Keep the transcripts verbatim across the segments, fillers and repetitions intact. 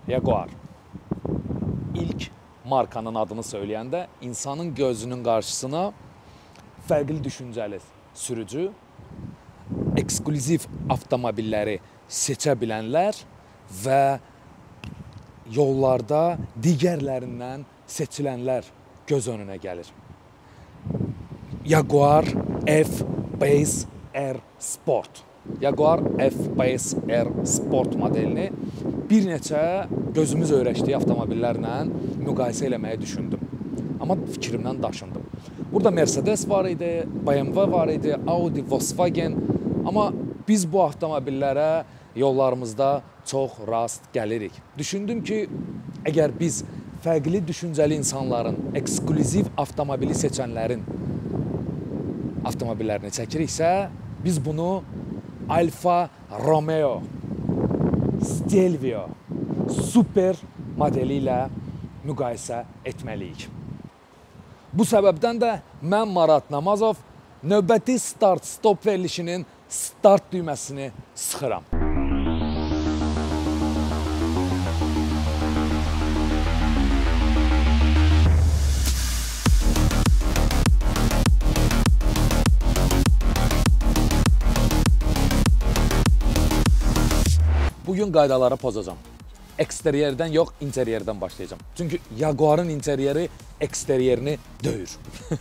Jaguar. İlk markanın adını söyləyəndə insanın gözünün qarşısına fərqli düşüncəli sürücü, eksklüziv avtomobilləri seçə bilənlər və yollarda digərlərindən seçilənlər göz önünə gəlir. Jaguar F-Pace R Sport. Jaguar F-Pace R Sport modelini bir neçə gözümüz öyrəşdiyi avtomobillərlə müqayisə eləməyi düşündüm. Amma fikrimdən daşındım. Burada Mercedes var idi, B M W var idi, Audi, Volkswagen. Amma biz bu avtomobillərə yollarımızda çox rast gəlirik. Düşündüm ki, əgər biz fərqli düşüncəli insanların, eksklüziv avtomobili seçənlərin avtomobillərini çəkiriksə, biz bunu Alfa Romeo Stelvio super modeli ilə müqayisə etməliyik. Bu səbəbdən də mən Marat Namazov növbəti start-stop verilişinin start düyməsini sıxıram. Bugün qaydaları pozacağım. Eksteriyerdən yox, interiyerdən başlayacağım. Çünki Jaguar'ın interiyeri eksteriyerini döyür.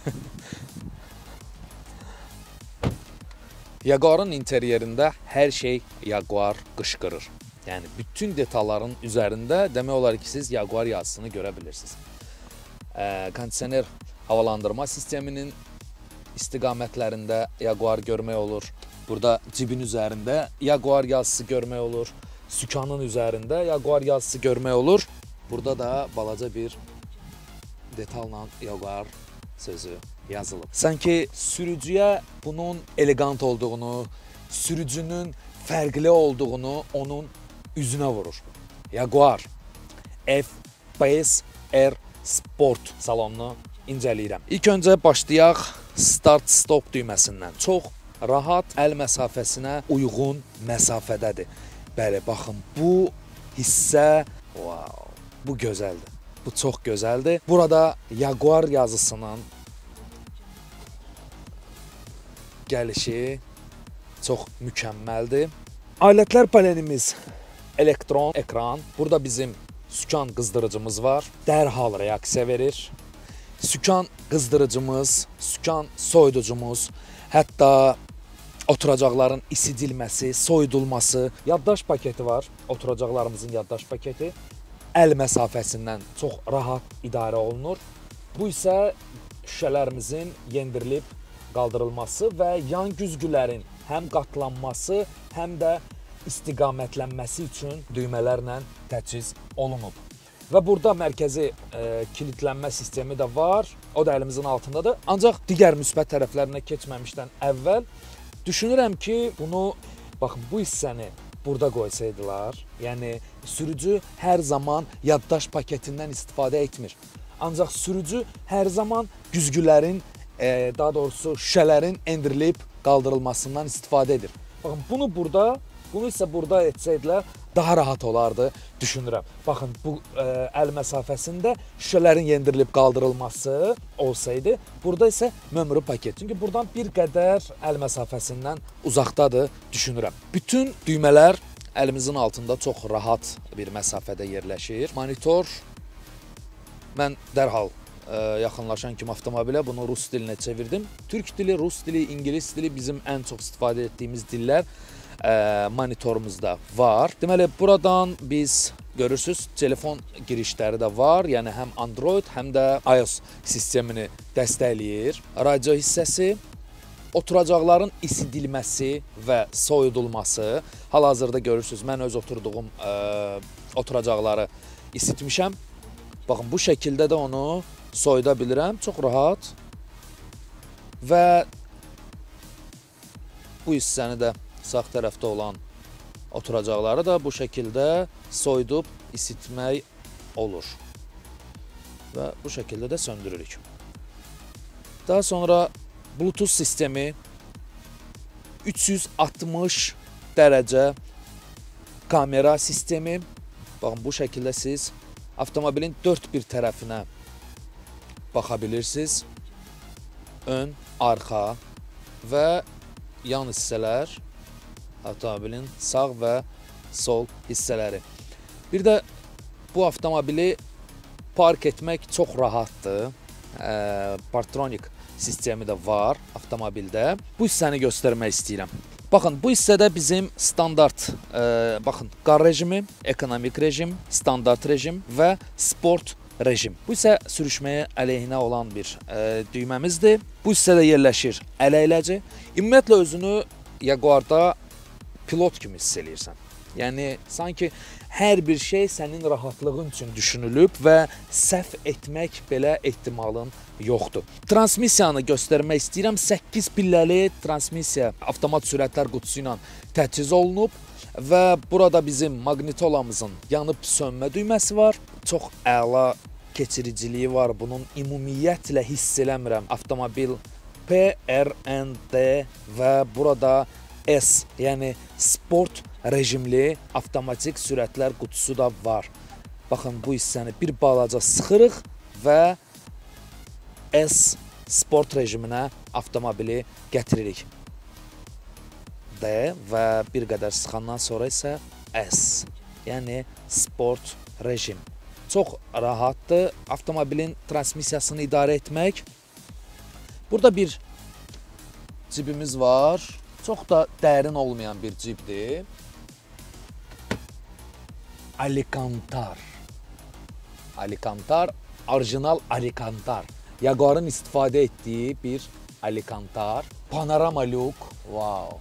Jaguar'ın interiyerində hər şey Jaguar qışqırır. Yəni, bütün detalların üzərində demək olar ki, siz Jaguar yazısını görə bilirsiniz. Kondisioner havalandırma sisteminin istiqamətlərində Jaguar görmək olur. Burada cibin üzərində Jaguar yazısı görmək olur. Sükanın üzərində Jaguar yazısı görmək olur. Burada da balaca bir detalla Jaguar sözü yazılıb. Sanki sürücüyə bunun elegant olduğunu, sürücünün fərqli olduğunu onun üzünə vurur. Jaguar F-Pace R Sport salonunu incələyirəm. İlk öncə başlayaq start-stop düyməsindən. Çox rahat, əl məsafəsinə uyğun məsafədədir. Bəli, baxın, bu hissə, wow, bu gözəldir. Bu çox gözəldir. Burada Jaguar yazısının gəlişi çox mükəmməldir. Alətlər panelimiz elektron ekran. Burada bizim sükan qızdırıcımız var. Dərhal reaksiya verir. Sükan qızdırıcımız, sükan soyuducumuz, hətta oturacaqların isidilməsi, soyudulması, yaddaş paketi var. Oturacaqlarımızın yaddaş paketi əl məsafəsindən çox rahat idarə olunur. Bu isə şüşələrimizin yendirilib qaldırılması və yan güzgülərin həm qatlanması, həm də istiqamətlənməsi üçün düymələrlə təchiz olunub. Və burada mərkəzi e, kilitlənmə sistemi də var. O da əlimizin altındadır. Ancaq digər müsbət tərəflərinə keçməmişdən əvvəl düşünürəm ki, bunu, baxın, bu hissəni burada qoysaydılar, yəni sürücü hər zaman yaddaş paketindən istifadə etmir. Ancaq sürücü hər zaman güzgülərin, e, daha doğrusu şüşələrin endirilib qaldırılmasından istifadə edir. Baxın, bunu burada, bunu isə burada etsəydilər, daha rahat olardı, düşünürəm. Baxın, bu ə, əl məsafəsində şüşələrin yendirilib qaldırılması olsaydı, burada isə mömrü paket. Çünki buradan bir qədər əl məsafəsindən uzaqdadır, düşünürəm. Bütün düymələr əlimizin altında çox rahat bir məsafədə yerləşir. Monitor, mən dərhal ə, yaxınlaşan kimi avtomobilə bunu rus dilinə çevirdim. Türk dili, rus dili, ingilis dili bizim ən çox istifadə etdiyimiz dillər monitorumuzda var. Deməli, buradan biz görürsünüz, telefon girişləri də var. Yəni, həm Android, həm də iOS sistemini dəstəkləyir. Radio hissəsi, oturacaqların isidilməsi və soyudulması. Hal-hazırda görürsünüz, mən öz oturduğum ə, oturacaqları isitmişəm. Baxın, bu şəkildə də onu soyuda bilirəm. Çox rahat. Və bu hissəni də sağ tərəfdə olan oturacaqları da bu şəkildə soyudub isitmək olur. Və bu şəkildə də söndürürük. Daha sonra Bluetooth sistemi üç yüz altmış dərəcə kamera sistemi Baxın, bu şəkildə siz avtomobilin dörd bir tərəfinə baxa bilirsiniz. Ön, arxa və yan hissələr, avtomobilin sağ və sol hissələri. Bir də bu avtomobili park etmək çox rahatdır. E, Parktronik sistemi də var avtomobildə. Bu hissəni göstərmək istəyirəm. Baxın, bu hissədə bizim standart, e, baxın, qar rejimi, ekonomik rejim, standart rejim və sport rejim. Bu isə sürüşməyə əleyhinə olan bir e, düyməmizdir. Bu hissədə yerləşir ələyləci. Ümumiyyətlə özünü Jaguarda pilot kimi hiss eləyirsən. Yəni, sanki hər bir şey sənin rahatlığın üçün düşünülüb və səhv etmək belə ehtimalın yoxdur. Transmissiyanı göstərmək istəyirəm. səkkiz pilləli transmissiya avtomat sürətlər qutusu ilə təchiz olunub və burada bizim maqnitolamızın yanıb sönmə düyməsi var. Çox əla keçiriciliyi var. Bunun ümumiyyətlə hiss eləmirəm. Avtomobil P R N D və burada S, yəni sport rejimli avtomatik sürətlər qutusu da var. Baxın, bu hissəni bir balaca sıxırıq və S sport rejiminə avtomobili gətiririk. D və bir qədər sıxandan sonra isə S, yəni sport rejim. Çox rahatdır avtomobilin transmissiyasını idarə etmək. Burada bir cibimiz var. Çox da dərin olmayan bir cibdir. Alikantar. Alikantar, orijinal Alikantar. Jaguar'ın istifadə etdiyi bir Alikantar. Panorama lük. Wow.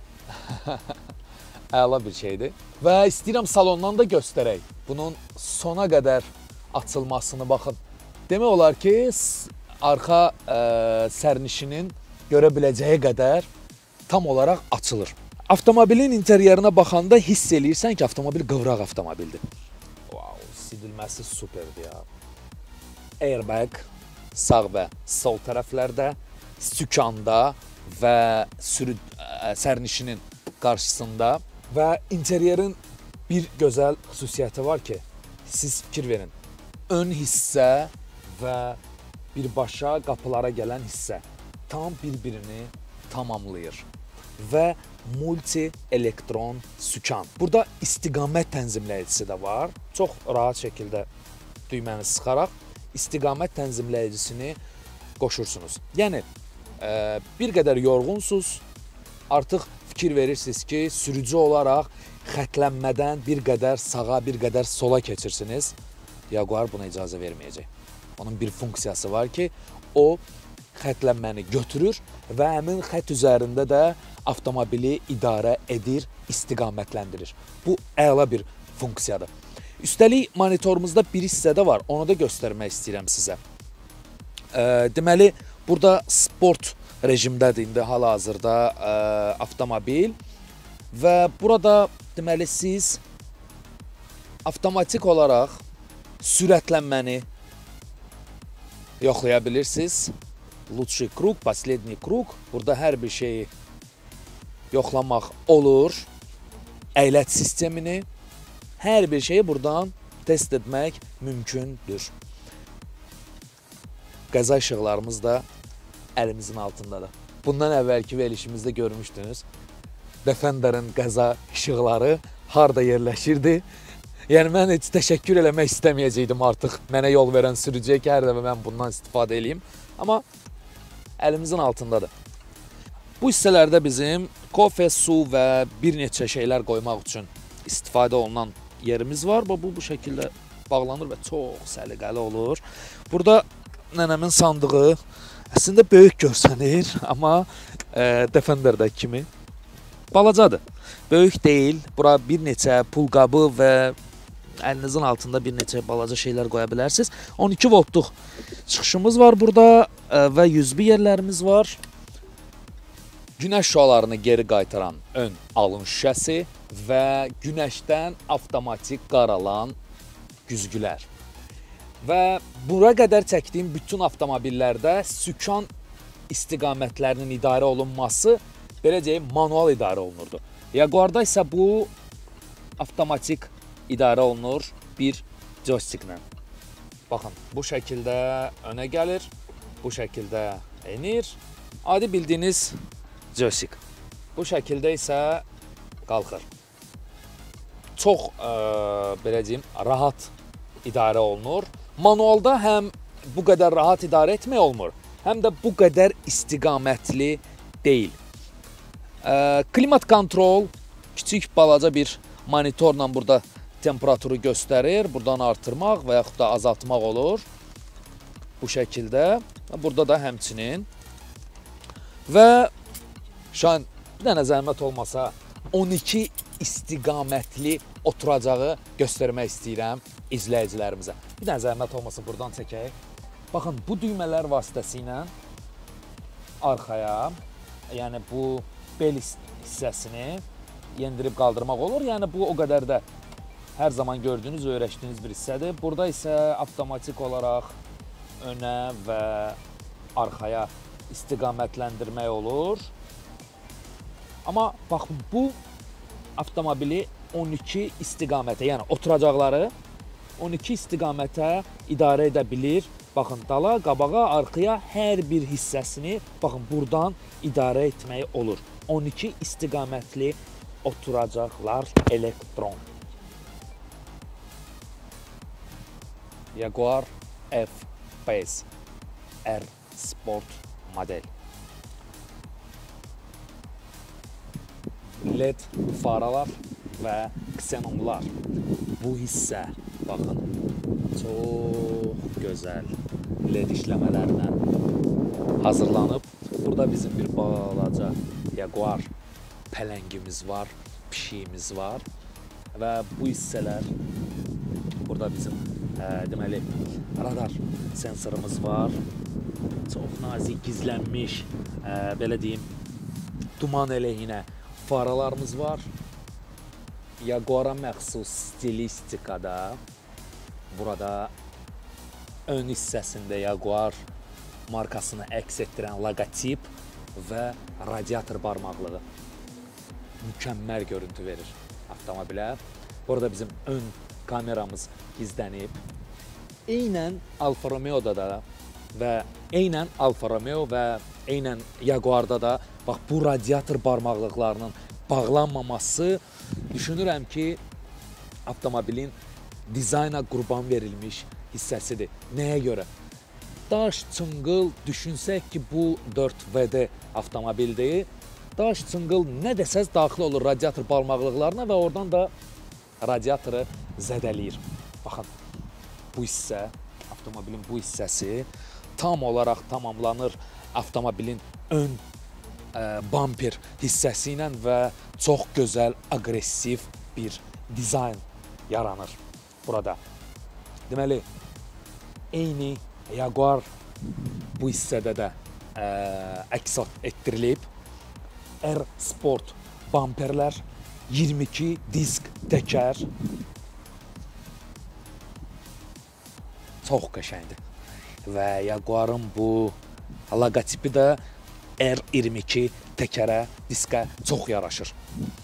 Əla bir şeydir. Və istəyirəm salondan da göstərək. Bunun sona qədər açılmasını baxın. Demək olar ki, arxa ə, sərnişinin görə biləcəyi qədər tam olaraq açılır. Avtomobilin interyerinə baxanda hiss eləyirsən ki, avtomobil qıvraq avtomobildir. Wow, sidilməsi superdir ya. Airbag sağ və sol tərəflərdə, sükanda və sürü, ə, sərnişinin qarşısında və interyerin bir gözəl xüsusiyyəti var ki, siz fikir verin. Ön hissə və birbaşa qapılara gələn hissə tam bir-birini tamamlayır və multi-elektron sükan. Burada istiqamət tənzimləyicisi də var. Çox rahat şəkildə düyməni sıxaraq istiqamət tənzimləyicisini qoşursunuz. Yəni, e, bir qədər yorğunsuz, artıq fikir verirsiniz ki, sürücü olaraq xətlənmədən bir qədər sağa, bir qədər sola keçirsiniz. Jaguar buna icazə verməyəcək. Onun bir funksiyası var ki, o xətlənməni götürür və həmin xət üzərində də avtomobili idarə edir, istiqamətləndirir. Bu əla bir funksiyadır. Üstəlik monitorumuzda bir hissədə var, onu da göstərmək istəyirəm sizə. E, deməli, burada sport rejimdədir indi hal-hazırda e, avtomobil və burada deməli siz avtomatik olaraq sürətlənməni yoxlaya bilirsiniz. Lutşi krug, последний krug. Burada hər bir şeyi yoxlamaq olur. Əyləc sistemini, hər bir şeyi buradan test etmək mümkündür. Qəza işıqlarımız da əlimizin altındadır. Bundan əvvəlki verilişimizdə görmüşdünüz. Defender'ın qəza işıqları harda yerləşirdi. Yəni, mən heç təşəkkür eləmək istəməyəcəkdim artıq mənə yol verən sürücüyə ki, hər dəfə mən bundan istifadə edeyim. Amma əlimizin altındadır. Bu hissələrdə bizim kofe, su və bir neçə şeylər qoymaq üçün istifadə olunan yerimiz var. Bu, bu şəkildə bağlanır və çox səliqəli olur. Burada nənəmin sandığı əslində böyük görsənir, amma e, Defender'dəki kimi balacadır. Böyük deyil. Bura bir neçə pul qabı və əlinizin altında bir neçə balaca şeylər qoya bilərsiniz. on iki voltluq çıxışımız var burada və yüz bir yerlərimiz var. Günəş şüalarını geri qaytaran ön alın şüşəsi və günəşdən avtomatik qaralan güzgülər. Və bura qədər çəkdiyim bütün avtomobillərdə sükan istiqamətlərinin idarə olunması belə deyim, manual idarə olunurdu. Jaguarda isə bu avtomatik idarə olunur. bir joysticklə. Baxın, bu şəkildə önə gəlir, bu şəkildə enir. Adi bildiyiniz joystick. Bu şəkildə isə qalxır. Çox, ə, belə deyim, rahat idarə olunur. Manualda həm bu qədər rahat idarə etmək olmur, həm də bu qədər istiqamətli deyil. Ə, klimat kontrol, kiçik balaca bir monitorla burada temperaturu göstərir. Buradan artırmaq və yaxud da azaltmaq olur. Bu şəkildə. Burada da həmçinin. Və şahin bir dənə zəhmət olmasa on iki istiqamətli oturacağı göstərmək istəyirəm izləyicilərimizə. Bir dənə zəhmət olmasa buradan çəkək. Baxın, bu düymələr vasitəsilə arxaya, yəni bu bel hissəsini yendirib qaldırmaq olur. Yəni bu o qədər də hər zaman gördüyünüz, öyrəşdiyiniz bir hissədir. Burada isə avtomatik olaraq önə və arxaya istiqamətləndirmək olur. Amma baxın, bu avtomobili on iki istiqamətə, yəni oturacaqları on iki istiqamətə idarə edə bilir. Baxın, dala, qabağa, arxaya hər bir hissəsini baxın buradan idarə etmək olur. on iki istiqamətli oturacaqlar elektron. Jaguar F-Pace R Sport model. L E D faralar və ksenonlar. Bu hissə, baxın, çox gözəl L E D işləmələrlə hazırlanıb. Burada bizim bir balaca Jaguar pələngimiz var, pişiyimiz var və bu hissələr, burada bizim ə, deməli radar sensorumuz var. Çox nazik gizlənmiş, ə, belə deyim, duman əleyhinə faralarımız var. Jaguara məxsus stilistikada burada ön hissəsində Jaguar markasını əks etdirən loqotip və radiator barmaqlığı mükəmməl görüntü verir avtomobilə. Burada bizim ön kameramız gizlənib. Eynən Alfa Romeo'da da və eynən Alfa Romeo və eynən Jaguar'da da bax bu radiator barmaqlıqlarının bağlanmaması düşünürəm ki, avtomobilin dizayna qurban verilmiş hissəsidir. Nəyə görə? Daş, çınqıl, düşünsək ki, bu dörd V D avtomobildir. Daş, çınqıl nə desəz daxil olur radiator barmaqlıqlarına və oradan da radiatoru zədələyir. Baxın, bu hissə, avtomobilin bu hissəsi tam olaraq tamamlanır avtomobilin ön ə, bumper hissəsi ilə və çox gözəl, aqressiv bir dizayn yaranır burada. Deməli, eyni Jaguar bu hissədə də ə, əks etdirilib. R Sport bumperlər, iyirmi iki disk təkər. Çox qəşəngdir. Və Jaguar'ın bu loqotipi də R iyirmi iki təkərə, diskə çox yaraşır.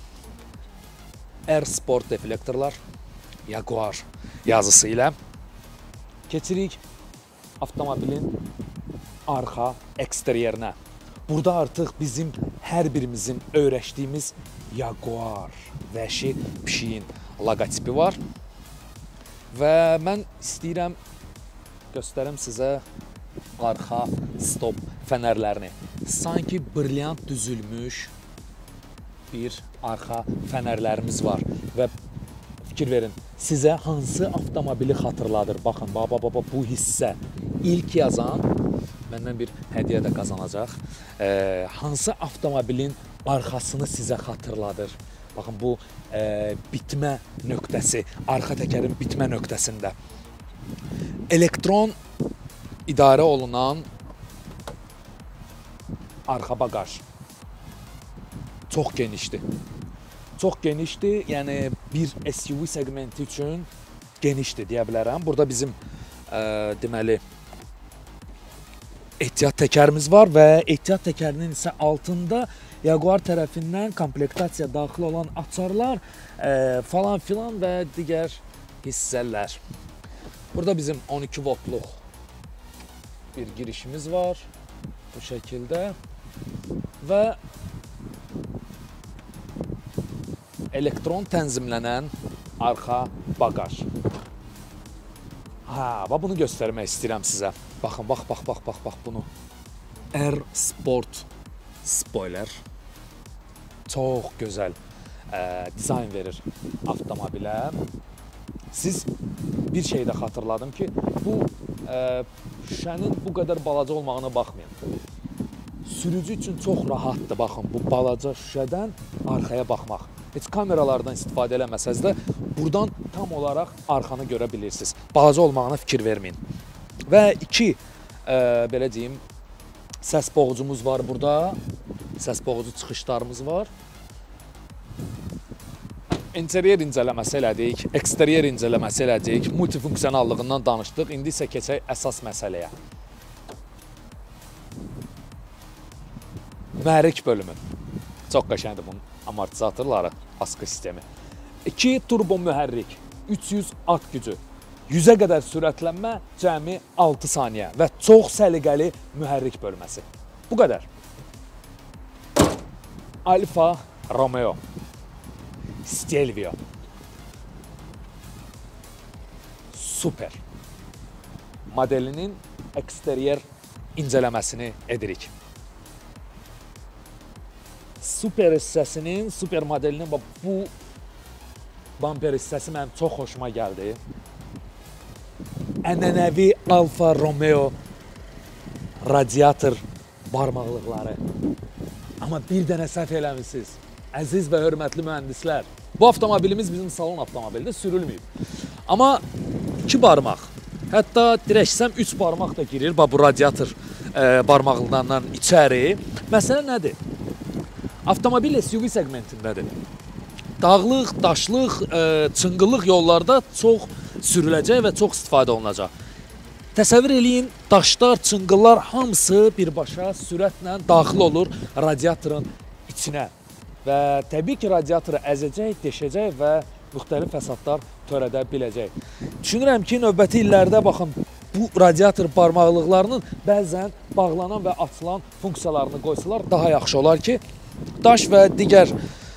R Sport deflektorlar, Jaguar yazısı ilə. Keçirik avtomobilin arxa eksteryerinə. Burada artıq bizim hər birimizin öyrəşdiyimiz Jaguar vəhşi pişiyin loqotipi var. Və mən istəyirəm göstərim sizə arxa stop fənərlərini. Sanki brilyant düzülmüş bir arxa fənərlərimiz var. Və fikir verin, sizə hansı avtomobili xatırladır? Baxın, baba, baba, bu hissə ilk yazan məndən bir hədiyyə də qazanacaq. E, hansı avtomobilin arxasını sizə xatırladır? Baxın, bu e, bitmə nöqtəsi, arxa təkərin bitmə nöqtəsində. Elektron idarə olunan arxa bagaj çox genişdir. Çox genişdir, yəni bir S U V segmenti üçün genişdir deyə bilərəm. Burada bizim e, deməli ehtiyat təkərimiz var və ehtiyat təkərinin isə altında Jaguar tərəfindən komplektasiya daxil olan açarlar e, falan filan və digər hissələr. Burada bizim on iki voltluq bir girişimiz var. Bu şəkildə. Və elektron tənzimlənən arxa baqaj. Ha, bax bunu göstərmək istəyirəm sizə. Baxın, bax, bax, bax, bax, bax bunu. R Sport spoiler. Çox gözəl ə, dizayn verir avtomobilə. Siz bir şey də xatırladım ki, bu ə, şüşənin bu qədər balaca olmağına baxmayın. Sürücü üçün çox rahatdır, baxın, bu balaca şüşədən arxaya baxmaq. Heç kameralardan istifadə eləməsəz də, buradan tam olaraq arxanı görə bilirsiniz. Balaca olmağına fikir verməyin. Və iki, ə, belə deyim, səs boğucumuz var burada. Səs boğucu çıxışlarımız var. İnteryer incələməsi elədik, eksteryer incələməsi elədik, multifunksiyonallığından danışdıq. İndi isə keçək əsas məsələyə. Mühərrik bölümü. Çox qəşəngdir bunun amortizatorları, askı sistemi. iki turbo mühərrik, üç yüz at gücü, yüzə qədər sürətlənmə, cəmi altı saniyə və çox səliqəli mühərrik bölməsi. Bu qədər. Alfa Romeo Stelvio. Super. Modelinin eksteryer incələməsini edirik. Super hissəsinin, super modelinin bu bamper hissəsi mənim çox xoşuma gəldi. Ənənəvi Alfa Romeo radiator barmaqlıqları. Amma bir dənə səhv eləmişsiniz. Əziz və hörmətli mühəndislər. Bu avtomobilimiz bizim salon avtomobildə sürülməyib. Amma iki barmaq, hətta dirəksəm üç barmaq da girir bu radiator e, barmaqlıqlarından içəri. Məsələ nədir? Avtomobil S U V segmentindədir. Dağlıq, daşlıq, e, çınqıllıq yollarda çox sürüləcək və çox istifadə olunacaq. Təsəvvür eləyin, daşlar, çınqıllar hamısı birbaşa sürətlə daxil olur radiatorun içinə. Və təbii ki, radiatoru əzəcək, deşəcək və müxtəlif fəsadlar törədə biləcək. Düşünürəm ki, növbəti illərdə baxın, bu radiator barmaqlıqlarının bəzən bağlanan və açılan funksiyalarını qoysalar daha yaxşı olar ki, daş və digər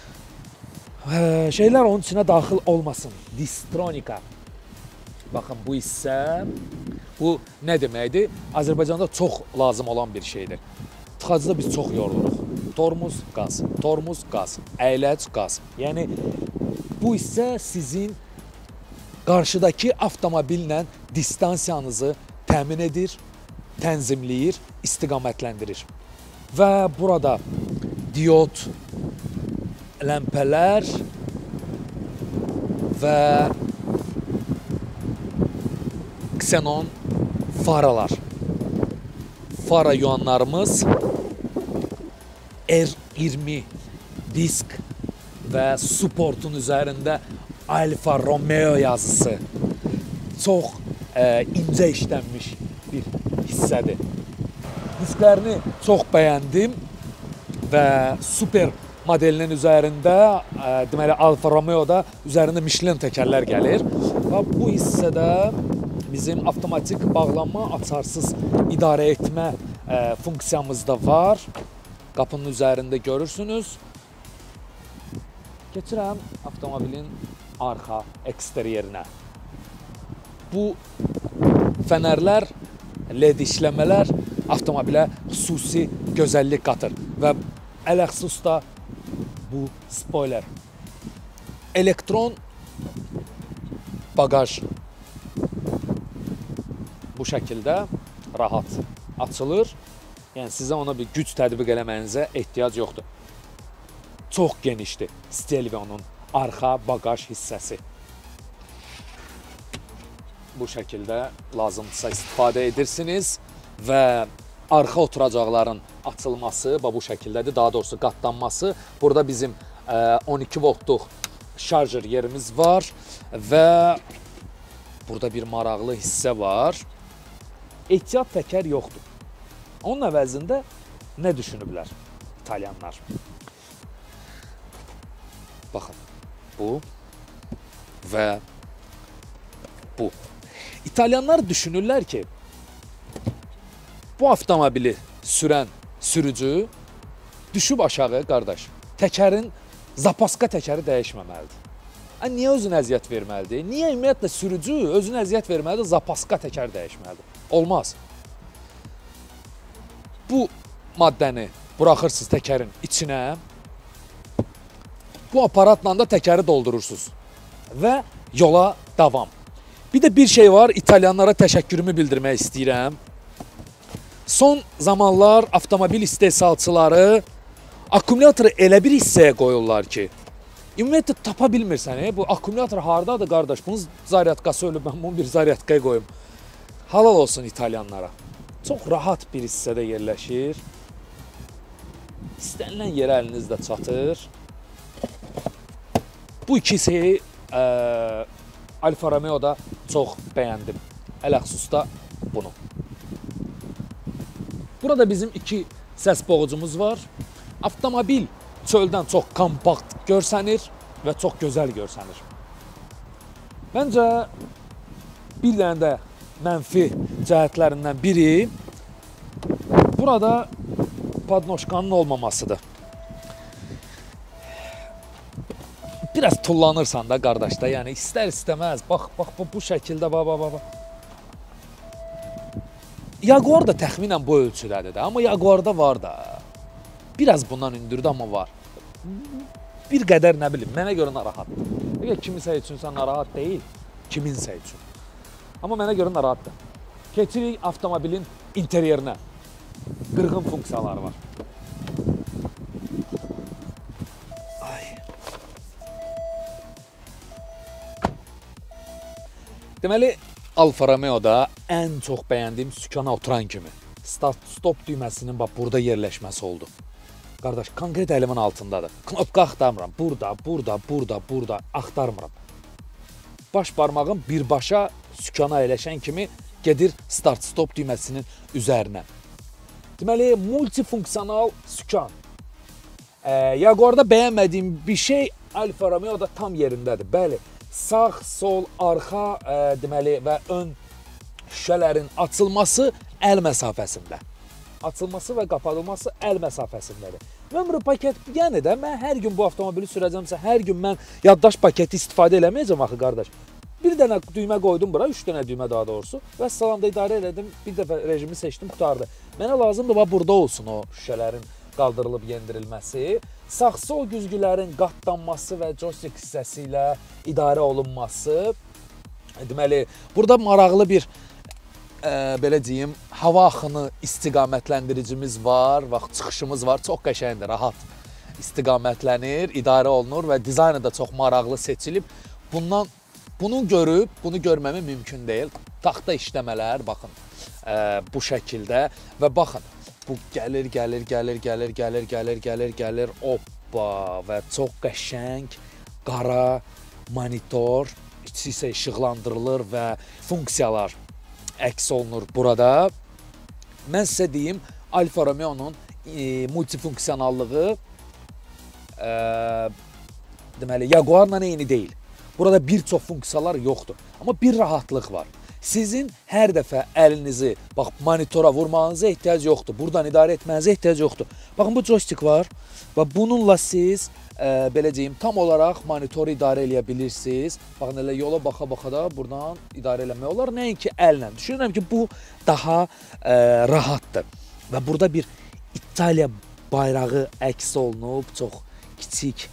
şeylər onun içinə daxil olmasın. Distronika. Baxın, bu hissə, bu nə deməkdir? Azərbaycanda çox lazım olan bir şeydir. Tıxacıda biz çox yoruluruq. Tormuz, qaz, tormuz, qaz, əyləc, qaz. Yəni, bu hissə sizin qarşıdakı avtomobillə distansiyanızı təmin edir, tənzimləyir, istiqamətləndirir. Və burada diod, ləmpələr və ksenon faralar. Fara yuanlarımız R iyirmi disk və supportun üzərində Alfa Romeo yazısı. Çox e, incə işlənmiş bir hissədir. Disklərini çox bəyəndim və super modelinin üzərində, e, deməli Alfa Romeo'da üzərində Michelin təkərlər gəlir. Və bu hissədə bizim avtomatik bağlanma, açarsız idarə etmə e, funksiyamız da var. Qapının üzərində görürsünüz. Keçirəm avtomobilin arxa eksteryerinə. Bu fənərlər, led işləmələr avtomobilə xüsusi gözəllik qatır və ələxsus da bu spoiler. Elektron baqaj bu şəkildə rahat açılır. Yəni, sizə ona bir güc tətbiq eləməyinizə ehtiyac yoxdur. Çox genişdir Stelvio'nun arxa baqaj hissəsi. Bu şəkildə lazımdırsa istifadə edirsiniz və arxa oturacaqların açılması bu şəkildədir, daha doğrusu qatlanması. Burada bizim on iki voltluq şarjör yerimiz var və burada bir maraqlı hissə var. Ehtiyat təkər yoxdur. Onun əvəzində nə düşünüblər İtalyanlar? Baxın, bu və bu. İtalyanlar düşünürlər ki, bu avtomobili sürən sürücü düşüb aşağı, qardaş, təkərin, zapaska təkəri dəyişməməlidir. Yəni, niyə özünə əziyyət verməlidir? Niyə ümumiyyətlə sürücü özünə əziyyət verməlidir, zapaska təkər dəyişməlidir? Olmaz. Bu maddəni buraxırsınız təkərin içinə, bu aparatla da təkəri doldurursunuz və yola davam. Bir də bir şey var, İtalyanlara təşəkkürümü bildirmək istəyirəm. Son zamanlar avtomobil istehsalçıları akkumulatoru elə bir hissəyə qoyurlar ki, ümumiyyətlə tapa bilmirsən, e? Bu akkumulyator hardadır, qardaş? Bunun zaryadkası ölüb, mən bunu bir zaryadkaya qoyum. Halal olsun İtalyanlara. Çox rahat bir hissədə yerləşir. İstənilən yerə əlinizdə çatır. Bu ikisi e, Alfa Romeo'da çox bəyəndim. Ələxsusda bunu. Burada bizim iki səs boğucumuz var. Avtomobil çöldən çox kompakt görsənir və çox gözəl görsənir. Məncə bir dənə də mənfi cəhətlərindən biri burada podnoşkanın olmamasıdır. Biraz tullanırsan da qardaş da, yəni istər istəməz, bax, bax, bu şəkildə, bax, bax, bax. Jaguar da təxminən bu ölçüdədir də, amma Jaguarda var da. Biraz bundan ündürdü, amma var. Bir qədər nə bilim, mənə görə narahatdır. Əgər kimisə üçünsə narahat deyil, kiminsə üçün. Amma mənə görə narahatdır. Keçirik avtomobilin interyerinə. Qırğın funksiyaları var. Ay. Deməli, Alfa Romeo'da ən çox bəyəndiyim sükana oturan kimi start-stop düyməsinin bax burada yerləşməsi oldu. Qardaş, konkret əlimin altındadır. Knopka axtarmıram. Burada, burada, burada, burada axtarmıram. Baş barmağım birbaşa sükana eləşən kimi gedir start-stop düyməsinin üzərinə. Deməli, multifunksiyonal sükan. E, Jaguarda bəyənmədiyim bir şey Alfa Romeo'da tam yerindədir. Bəli, sağ, sol, arxa, e, deməli və ön şüşələrin açılması əl məsafəsində. Açılması və qapadılması əl məsafəsindədir. Ömrü paket, yəni də mən hər gün bu avtomobili sürəcəmsə, hər gün mən yaddaş paketi istifadə eləməyəcəm axı qardaş. Bir dənə düymə qoydum bura, üç dənə düymə daha doğrusu və salamda idarə elədim, bir dəfə rejimi seçdim, qutardı. Mənə lazımdır, bax burada olsun o şüşələrin qaldırılıb yendirilməsi, sağ-sol güzgülərin qatlanması və joystick hissəsi ilə idarə olunması. Deməli, burada maraqlı bir e, belə deyim, hava axını istiqamətləndiricimiz var, vaxt çıxışımız var, çox qəşəngdir, rahat istiqamətlənir, idarə olunur və dizaynı da çox maraqlı seçilib. Bundan, bunu görüb, bunu görməmi mümkün deyil. Taxta işləmələr, baxın, e, bu şəkildə və baxın, bu gəlir, gəlir, gəlir, gəlir, gəlir, gəlir, gəlir, gəlir, hoppa və çox qəşəng, qara monitor, içi isə işıqlandırılır və funksiyalar əks olunur burada. Mən sizə deyim, Alfa Romeo'nun e, multifunksiyonallığı e, deməli, Jaguarla eyni deyil. Burada bir çox funksiyalar yoxdur, amma bir rahatlıq var. Sizin hər dəfə əlinizi bax, monitora vurmağınıza ehtiyac yoxdur. Buradan idarə etmənizə ehtiyac yoxdur. Baxın, bu joystick var və bununla siz e, belə deyim, tam olaraq monitoru idarə eləyə bilirsiniz. Baxın, elə yola baxa-baxa da buradan idarə eləmək olar. Nəinki əllə. Düşünürəm ki, bu daha e, rahatdır. Və burada bir İtaliya bayrağı əks olunub, çox kiçik.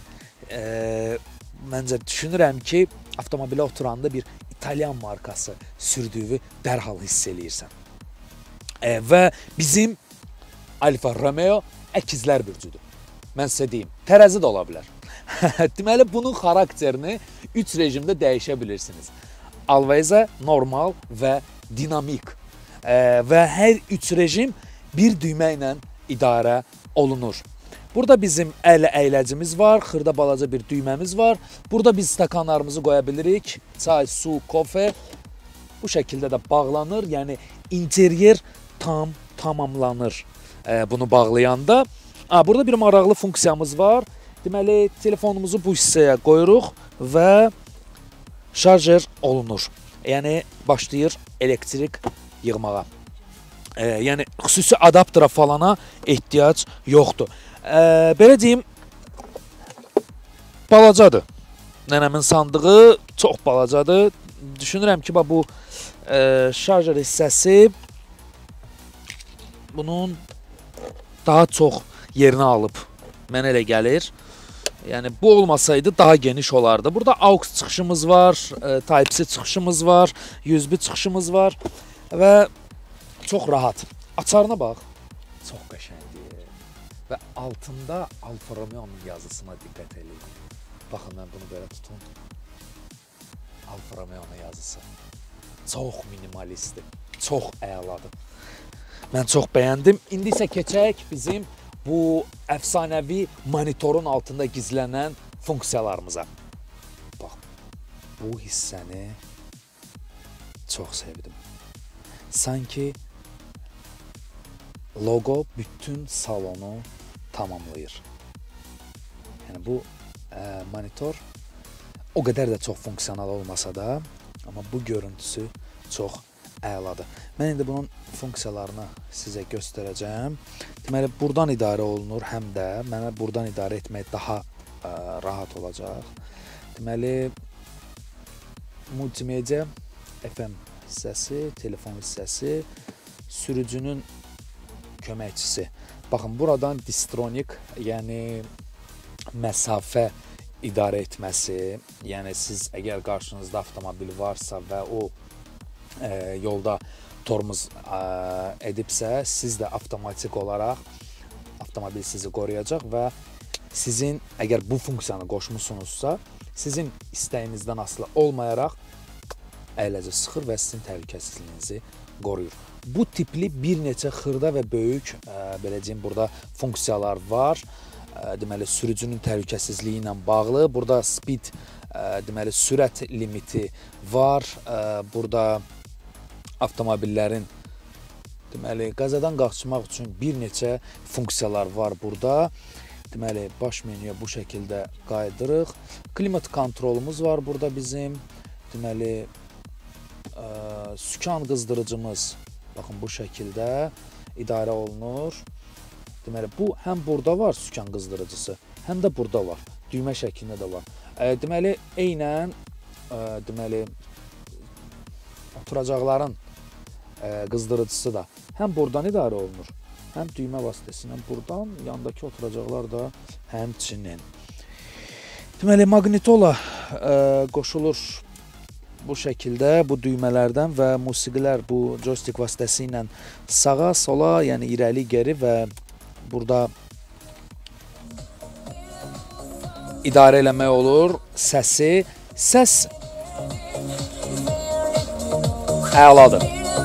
E, məncə düşünürəm ki, avtomobilə oturanda bir İtalyan markası sürdüyü dərhal hiss eləyirsən. E, və bizim Alfa Romeo əkizlər bürcüdür. Mən sizə deyim, tərəzi də ola bilər. Deməli, bunun xarakterini üç rejimdə dəyişə bilirsiniz. Alveza, normal və dinamik. E, və hər üç rejim bir düymə ilə idarə olunur. Burada bizim əl əyləcimiz var, xırda balaca bir düyməmiz var. Burada biz stakanlarımızı qoya bilirik. Çay, su, kofe. Bu şəkildə də bağlanır. Yəni, interyer tam tamamlanır e, bunu bağlayanda. Ha, burada bir maraqlı funksiyamız var. Deməli, telefonumuzu bu hissəyə qoyuruq və şarjer olunur. Yəni başlayır elektrik yığmağa. E, yəni xüsusi adaptera falana ehtiyac yoxdur. E, belə deyim, balacadır. Nənəmin sandığı çox balacadır. Düşünürəm ki, bu e, şarjör hissəsi bunun daha çox yerini alıb. Mənə elə gəlir. Yəni bu olmasaydı daha geniş olardı. Burada aux çıxışımız var, e, Type-C çıxışımız var, U S B çıxışımız var və çox rahat. Açarına bax. Çox qəşəngdir. Və altında Alfa Romeo'nun yazısına diqqət edin. Baxın, mən bunu belə tutun. Alfa Romeo'nun yazısı. Çox minimalistdir. Çox əladır. Mən çox bəyəndim. İndi isə keçək bizim bu əfsanəvi monitorun altında gizlənən funksiyalarımıza. Bax, bu hissəni çox sevdim. Sanki logo bütün salonu tamamlayır. Yəni bu ə, monitor o qədər də çox funksional olmasa da, amma bu görüntüsü çox əladır. Mən indi bunun funksiyalarını sizə göstərəcəm. Deməli, buradan idarə olunur, həm də mənə buradan idarə etmək daha ə, rahat olacaq. Deməli, multimedia, F M hissəsi, telefon hissəsi, sürücünün köməkçisi. Baxın, buradan Distronic, yəni məsafə idarə etməsi, yəni siz əgər qarşınızda avtomobil varsa və o e, yolda tormuz e, edibsə, siz də avtomatik olaraq avtomobil sizi qoruyacaq və sizin əgər bu funksiyanı qoşmusunuzsa, sizin istəyinizdən asılı olmayaraq əyləcə sıxır və sizin təhlükəsizliyinizi qoruyur. Bu tipli bir neçə xırda və böyük e, belə deyim, burada funksiyalar var. Deməli, sürücünün təhlükəsizliyi ilə bağlı. Burada speed, deməli, sürət limiti var. Burada avtomobillərin, deməli, qazadan qaçmaq üçün bir neçə funksiyalar var burada. Deməli, baş menüyə bu şəkildə qaydırıq. Klimat kontrolumuz var burada bizim. Deməli, sükan qızdırıcımız, baxın, bu şəkildə idarə olunur. Deməli, bu həm burada var sükan qızdırıcısı, həm də burada var. Düymə şəklində də var. E, deməli, eynən e, deməli, oturacaqların e, qızdırıcısı da həm buradan idarə olunur, həm düymə vasitəsilə buradan, yandakı oturacaqlar da həmçinin. Deməli, magnitola e, qoşulur bu şəkildə, bu düymələrdən və musiqilər bu joystick vasitəsilə sağa, sola, yəni irəli, geri və burada idarə eləmək olur səsi. Səs əladır.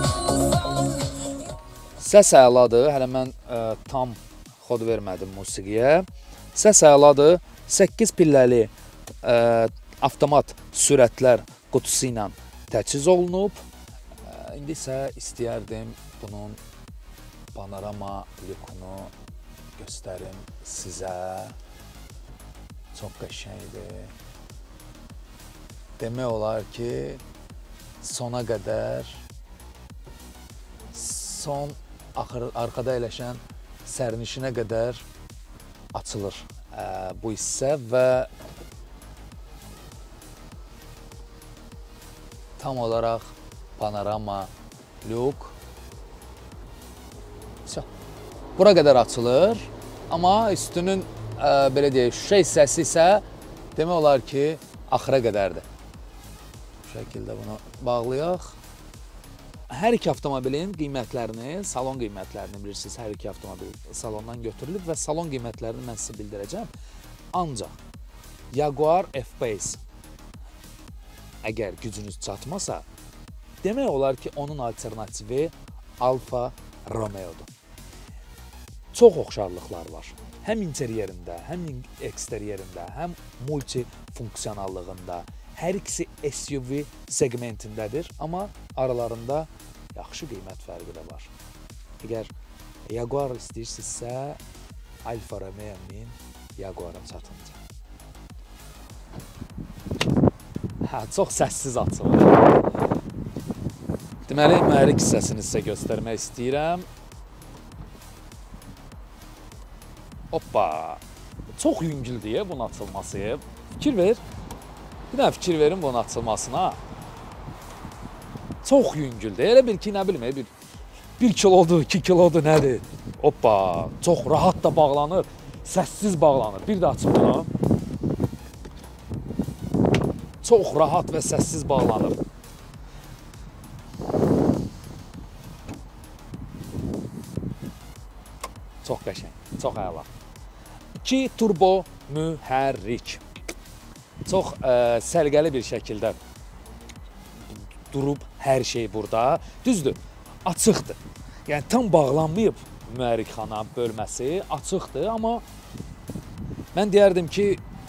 Səs əladır. Hələ mən ə, tam xod vermədim musiqiyə. Səs əladır. səkkiz pilləli ə, avtomat sürətlər qutusu ilə təchiz olunub. Ə, İndi isə istəyərdim bunun panorama lükunu göstərim sizə. Çox qəşəngdir. Demək olar ki, sona qədər son axır, arxada əyləşən sərnişinə qədər açılır ə, bu hissə və tam olaraq panorama lük. Bura qədər açılır, amma üstünün ə, belə deyək, şüşə hissəsi isə demək olar ki, axıra qədərdir. Bu şəkildə bunu bağlayaq. Hər iki avtomobilin qiymətlərini, salon qiymətlərini bilirsiniz, hər iki avtomobil salondan götürülüb və salon qiymətlərini mən sizə bildirəcəm. Ancaq Jaguar F-Pace əgər gücünüz çatmasa, demək olar ki, onun alternativi Alfa Romeo'dur. Çox oxşarlıqlar var. Həm interyerində, həm eksteryerində, həm multifunksiyonallığında. Hər ikisi S U V segmentindədir, amma aralarında yaxşı qiymət fərqi də var. Əgər Jaguar istəyirsinizsə, Alfa Romeo min Jaguara çatınca. Hə, çox səssiz açılır. Deməli, mühərrik hissəsini sizə göstərmək istəyirəm. Hoppa! Çox yüngüldür bunun açılması. Fikir ver. Bir dənə fikir verin bunun açılmasına. Çox yüngüldür. Elə bil ki, nə bilim, bir, bir kilodur, iki kilodur, nədir? Hoppa! Çox rahat da bağlanır, səssiz bağlanır. Bir də açın bunu. Çox rahat və səssiz bağlanır. Çox qəşəng, çox əla. İki turbo mühərrik. Çox ə, səliqəli bir şəkildə durub hər şey burada. Düzdür, açıqdır. Yəni tam bağlanmayıb mühərrikxana bölməsi, açıqdır, amma mən deyərdim ki,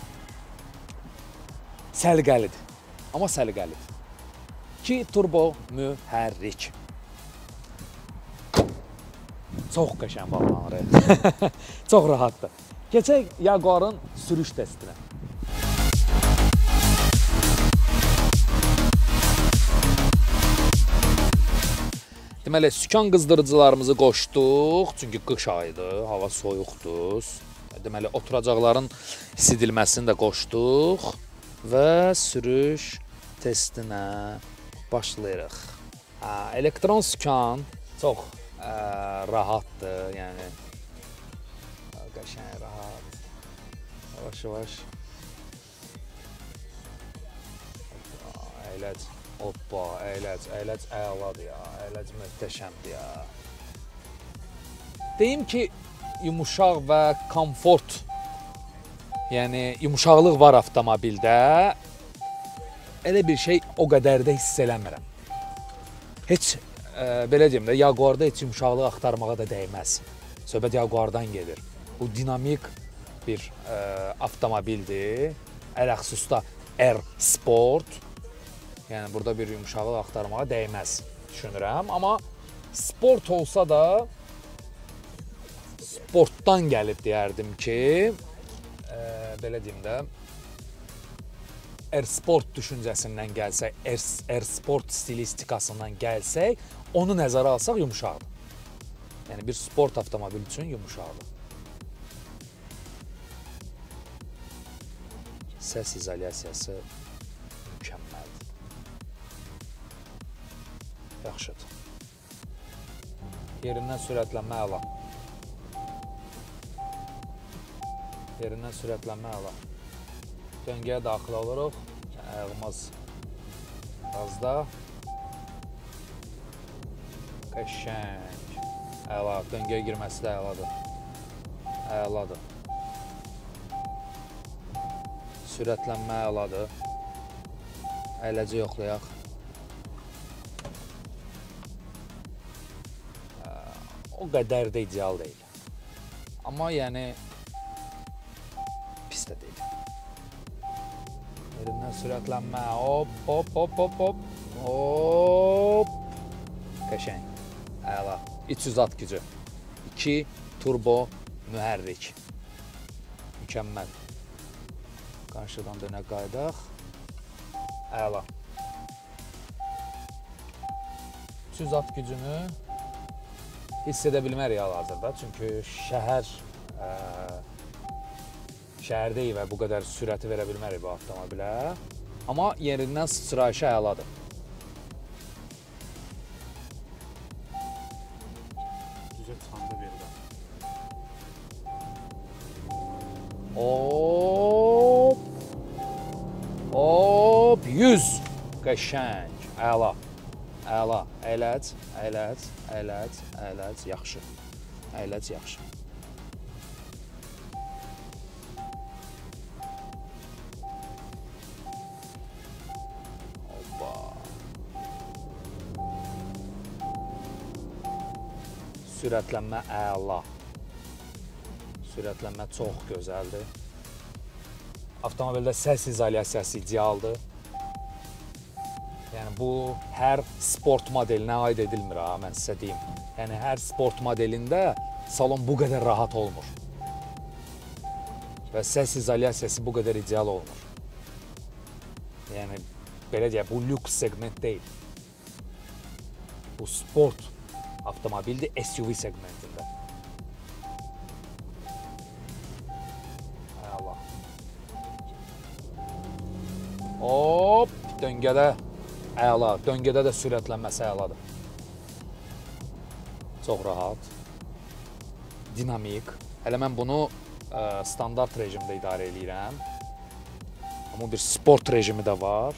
səliqəlidir. Amma səliqəlidir. İki turbo mühərrik. Çox qəşəng bağlanır. Çox rahatdır. Keçək Jaguar'ın sürüş testinə. Deməli, sükan qızdırıcılarımızı qoşduq. Çünki qış ayıdır, hava soyuqdur. Deməli, oturacaqların isidilməsini də qoşduq. Və sürüş testinə başlayırıq. Elektron sükan çox ə, rahatdır. Yəni, qəşəng, rahat. Yavaş-yavaş. Əyləc. Hoppa, əyləc, əyləc əladır ya, əyləc möhtəşəmdir ya. Deyim ki, yumuşaq və komfort, yəni yumuşaqlıq var avtomobildə, elə bir şey o qədər də hiss eləmirəm. Heç, e, belə deyim də, Jaguar'da heç yumuşaqlıq axtarmağa da dəyməz. Söhbət Jaguar'dan gedir. Bu dinamik bir e, avtomobildir, ələxüsusda R Sport. Yəni, burada bir yumuşaqlıq axtarmağa dəyməz, düşünürəm. Amma sport olsa da, sportdan gəlib deyərdim ki, e, belə deyim də, R-Sport düşüncəsindən gəlsək, R-Sport stilistikasından gəlsək, onu nəzərə alsaq yumuşaqdır. Yəni, bir sport avtomobil üçün yumuşaqdır. Səs izolyasiyası mükəmməldir. Yaxşıdır. Yerindən sürətlənmə əla. Yerindən sürətlənmə əla. Döngəyə daxil oluruq. Ayağımız qazda. Qəşəng. Əla. Döngəyə girməsi də əladır. Əladır. Sürətlənmə əladır. Əyləci yoxlayaq. O qədər də ideal deyil. Amma yəni pis də deyil. Yerindən sürətlənmə. Hop, hop, hop, hop, hop. Hop. Qəşəng. Əla. İç yüz at gücü. iki turbo mühərrik. Mükəmməl. Qarşıdan dönə qaydaq. Əla. üç yüz at gücünü hiss edə bilmərik hal-hazırda. Çünki şəhər ə, şəhərdəyik və bu qədər sürəti verə bilmərik bu avtomobilə. Amma yerindən sıçrayışı əladır. Güzel çanda verir. Hop. Hop. yüz. Qəşəng. Əla. Əla. Əyləc, əyləc, əyləc, əyləc, yaxşı. Əyləc, yaxşı. Hoppa. Sürətlənmə əla. Sürətlənmə çox gözəldir. Avtomobildə səs izolyasiyası idealdır. Yəni, bu, hər sport modelinə aid edilmir, ha, mən sizə deyim. Yəni, hər sport modelində salon bu qədər rahat olmur. Və səs izolyasiyası bu qədər ideal olmur. Yəni, belə deyək, bu lüks segment deyil. Bu sport avtomobildir S U V segmentində. Hay Allah. Hop, döngədə əla, döngədə də sürətlənməsi əladır. Çox rahat, dinamik. Hələ mən bunu ə, standart rejimdə idarə edirəm. Amma bir sport rejimi də var.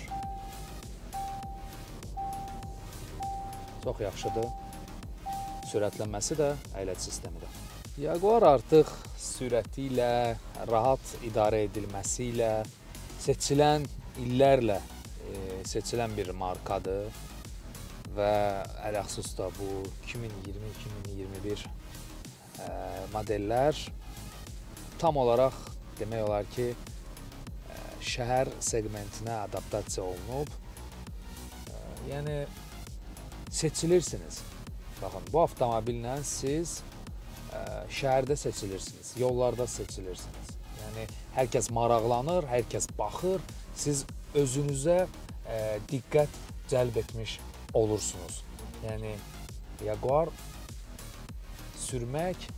Çox yaxşıdır. Sürətlənməsi də, əyləc sistemi də. Jaguar artıq sürəti ilə, rahat idarə edilməsi ilə, seçilən illərlə e, seçilən bir markadır və ələxüsus da bu iki min iyirmi iki min iyirmi bir e, modellər tam olaraq demək olar ki, e, şəhər segmentinə adaptasiya olunub. E, yəni seçilirsiniz. Baxın, bu avtomobillə siz ə, şəhərdə seçilirsiniz, yollarda seçilirsiniz. Yəni, hər kəs maraqlanır, hər kəs baxır, siz özünüzə ə, diqqət cəlb etmiş olursunuz. Yəni, Jaguar sürmək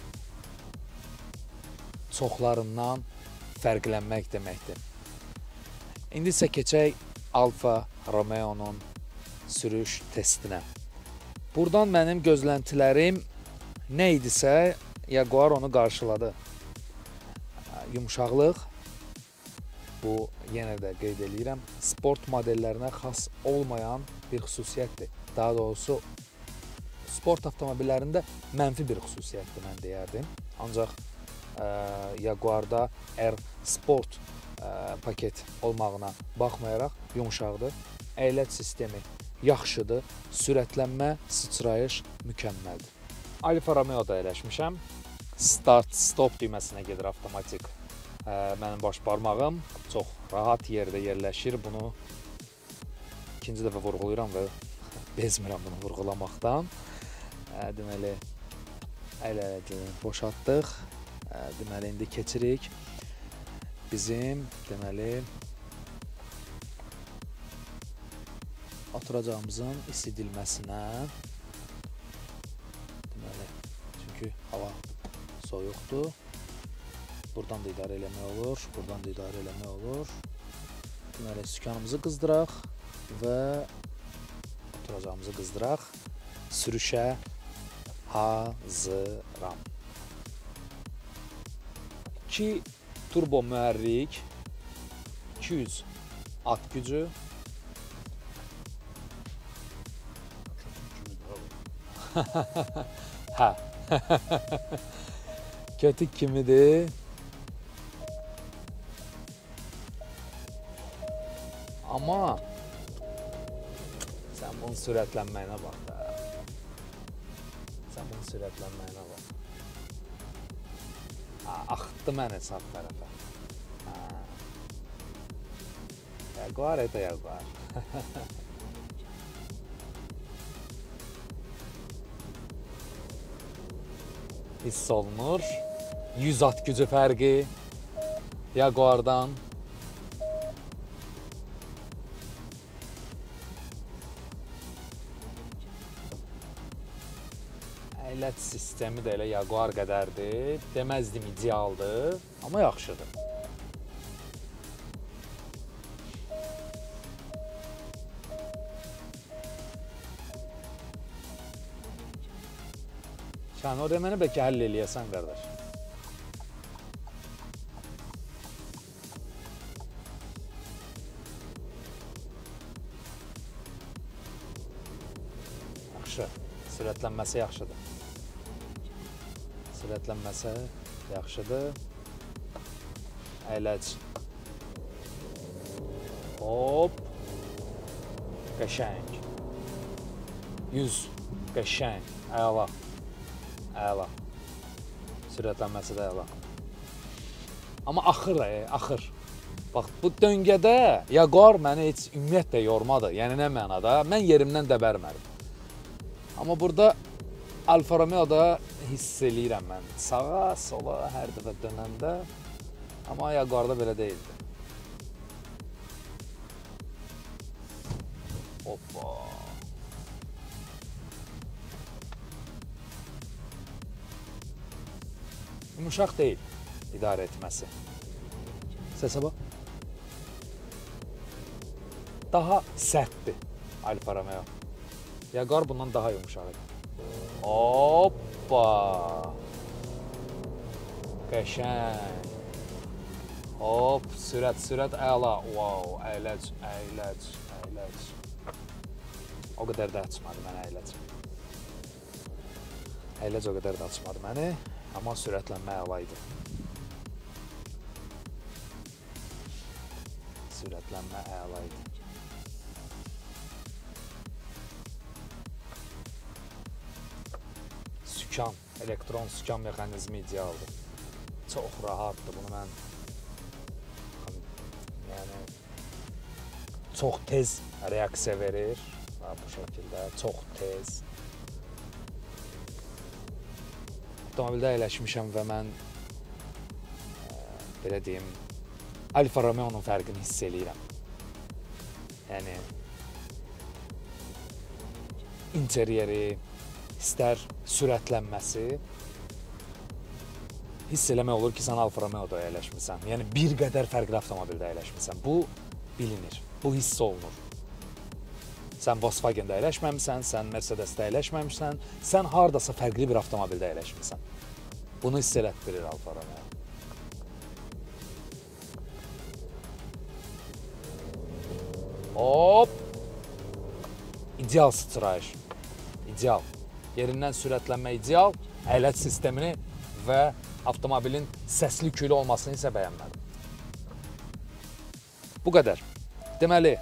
çoxlarından fərqlənmək deməkdir. İndi isə keçək Alfa Romeo'nun sürüş testinə. Buradan mənim gözləntilərim nə idisə, Jaguar onu qarşıladı. Yumuşaqlıq, bu yenə də qeyd edirəm, sport modellərinə xas olmayan bir xüsusiyyətdir. Daha doğrusu, sport avtomobillərində mənfi bir xüsusiyyətdir, mən deyərdim. Ancaq ə, Jaguarda R Sport ə, paket olmağına baxmayaraq yumuşaqdır. Əyləc sistemi yaxşıdır, sürətlənmə, sıçrayış mükəmməldir. Alfa Romeo'da əyləşmişəm. Start, stop düyməsinə gedir avtomatik. Ə, mənim baş barmağım çox rahat yerdə yerləşir. Bunu ikinci dəfə vurğulayıram və bezmirəm bunu vurğulamaqdan. Ə, deməli, əyləci boşaltdıq. Ə, deməli, indi keçirik bizim, deməli, oturacağımızın isidilməsinə. Deməli, çünki hava soyuqdur. Buradan da idarə eləmək olur, buradan da idarə eləmək olur. Deməli, sükanımızı qızdıraq və oturacağımızı qızdıraq. Sürüşə hazıram. iki turbo mühərrik, iki yüz at gücü. Hə. Kötük kimidir. Amma sən bunun sürətlənməyinə bax da. Sən bunun sürətlənməyinə bax. Axıtdı məni sağ tərəfə. Jaguar, это Jaguar. Hiss olunur. yüz at gücü fərqi Jaguardan. Əyləc sistemi də elə Jaguar qədərdir. Deməzdim idealdır, amma yaxşıdır. Sən o deməni bəlkə həll eləyəsən, qardaş. Yaxşı, sürətlənməsi yaxşıdır. Sürətlənməsi yaxşıdır. Əyləc. Hop. Qəşəng. yüz. Qəşəng. Əla. Əla. Sürətlənməsi də əla. Amma axır, e, axır. Bax, bu döngədə Jaguar məni heç ümumiyyətlə yormadı. Yəni, nə mənada? Mən yerimdən dəbərmədim. Amma burada Alfa Romeo'da hiss eləyirəm mən. Sağa, sola hər dəfə dönəndə. Amma Jaguarda belə deyildi. Hoppa. yumuşaq deyil idarə etməsi. Səsə bax. Daha sərtdir Alfa Romeo. Jaguar bundan daha yumuşaq idi. Hoppa! Qəşəng. Hop, sürət, sürət, əla. Wow, əyləc, əyləc, əyləc. O qədər də açmadı mənə əyləc. Əyləc o qədər də açmadı məni, amma sürətlənmə əla idi. Sürətlənmə əla idi. Sükan, elektron sükan mexanizmi idealdır. Çox rahatdır, bunu mən yəni çox tez reaksiya verir bu şəkildə, çox tez. Avtomobildə əyləşmişəm və mən e, belə deyim, Alfa Romeo'nun fərqini hiss eləyirəm. Yəni interyeri, istər sürətlənməsi, hiss eləmək olur ki, sən Alfa Romeo'da əyləşmirsən. Yəni bir qədər fərqli avtomobildə əyləşmirsən. Bu bilinir, bu hiss olunur. Sən Volkswagen'da əyləşməmişsən, sən Mercedes'də əyləşməmişsən, sən hardasa fərqli bir avtomobildə əyləşmirsən. Bunu hiss elətdirir Alfa Romeo. Hop! İdeal sıçrayış. İdeal. Yerindən sürətlənmə ideal, əyləc sistemini və avtomobilin səsli küylü olmasını isə bəyənmədim. Bu qədər. Deməli,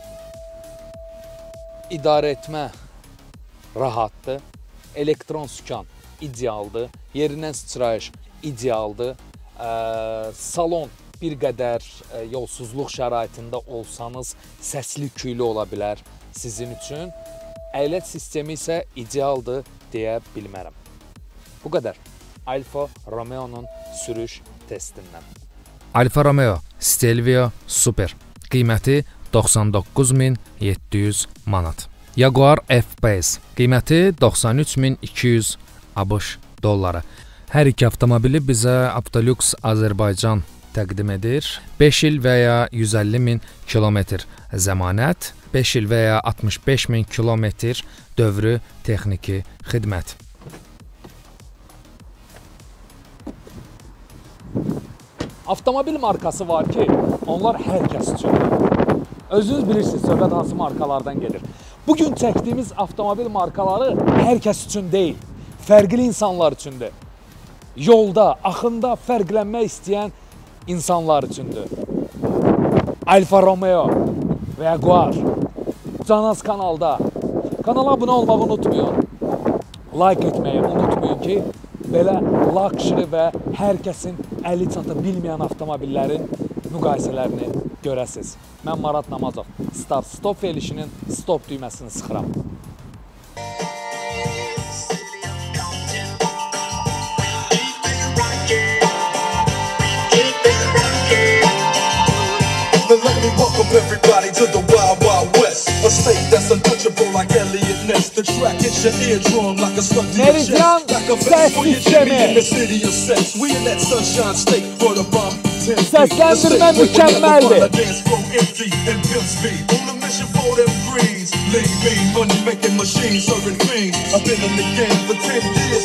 idarə etmə rahatdır, elektron sükan idealdır, yerindən sıçrayış idealdır, salon bir qədər yolsuzluq şəraitində olsanız səsli küylü ola bilər sizin üçün, əyləc sistemi isə idealdır deyə bilmərəm. Bu qədər. Alfa Romeo'nun sürüş testindən. Alfa Romeo Stelvio Super. Qiyməti doxsan doqquz min yeddi yüz manat. Jaguar F-Pace. Qiyməti doxsan üç min iki yüz ABŞ dolları. Hər iki avtomobili bizə Aptolux Azərbaycan təqdim edir. beş il və ya yüz əlli min kilometr zəmanət, beş il və ya altmış beş min kilometr dövrü texniki xidmət. Avtomobil markası var ki, onlar hər kəs üçündür. Özünüz bilirsiniz, söhbət hansı markalardan gedir. Bugün çəkdiyimiz avtomobil markaları hər kəs üçün deyil, fərqli insanlar üçündür. Yolda, axında fərqlənmək istəyən insanlar üçündür. Alfa Romeo və Jaguar Canaz kanalda. Kanala abunə olmağı unutmayın. Like etməyi unutmayın ki, belə luxury və hər kəsin əli çata bilməyən avtomobillərin müqayisələrini görəsiniz. Mən Marat Namazov. Start stop verilişinin stop düyməsini sıxıram. Let me welcome everybody to the Wild Wild West, a state that's untouchable like Elliot Ness. The track hits your eardrum like a stuck to your chest, like a vest for your Jimmy in the city of sex. We in that sunshine state for the bomb. Seslendirme mükemmeldi. Dance floor empty and pimp speed. On a mission for them greens. Lean, mean, money making machines serving fiends. I've been in the game for ten years.